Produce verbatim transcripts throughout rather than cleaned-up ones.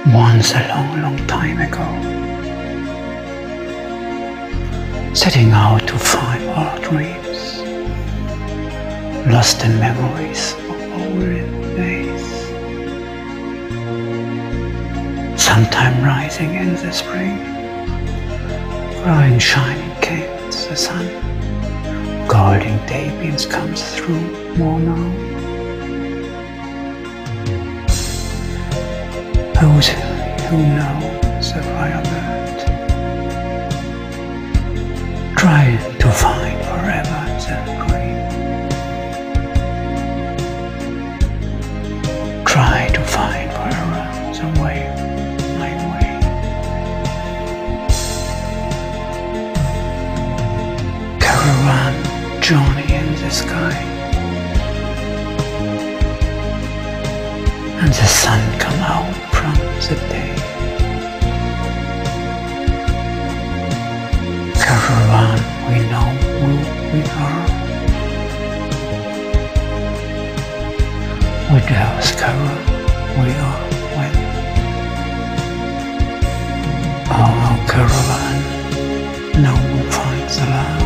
Once a long, long time ago, setting out to find our dreams, lost in memories of olden days. Sometime rising in the spring, growing shining came the sun, golden daybeams comes through more now. Those who know the firebird try to find forever the dream. Try to find forever the way, my way. Caravan, journey in the sky, and the sun come out from the day. Caravan, we know who we are. We discover we are when. Oh, our caravan, now we find the love.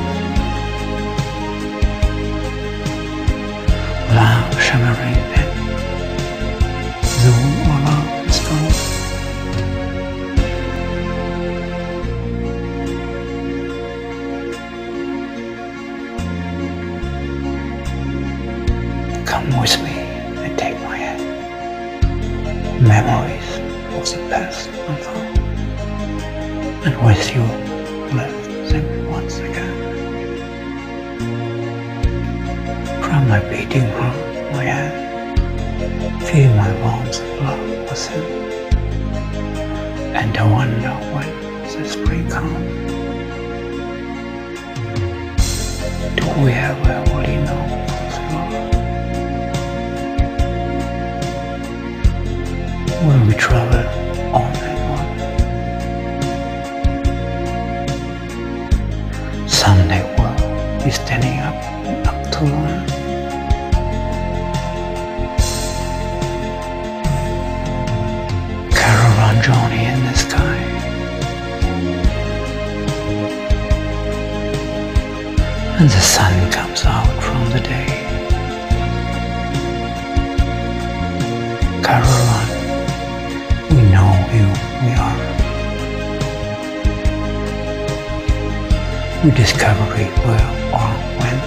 Love shimmering in zoom all love is gone. Come with me and take my hand. Memories of the past unfold, and with you live them once again. From my beating heart, my hand, feel my warmth of love within, and I wonder when the spring comes. Do we ever really know what's love? Will we travel on and on? Someday we'll be standing up, up to learn. Caravan journey in the sky, and the sun comes out from the day. Caravan, we know who we are. We discover it where or when.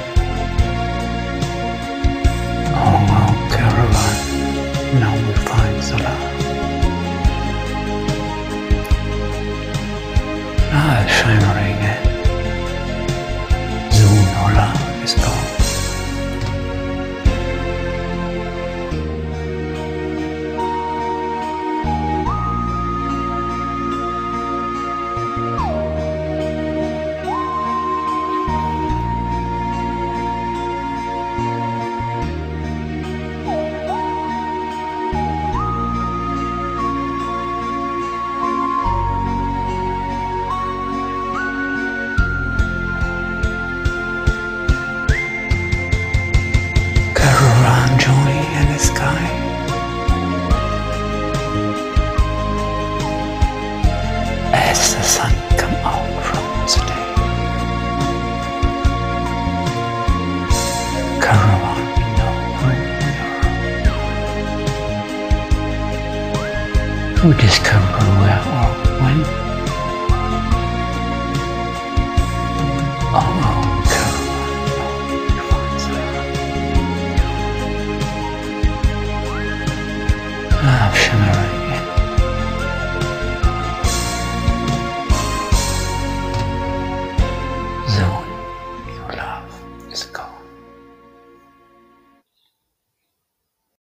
On our caravan, now we find the love. Love is shimmering in, soon our love is gone. Journey in the sky, as the sun come out from the day. Caravan, we know who we are. We discover where or when. Oh,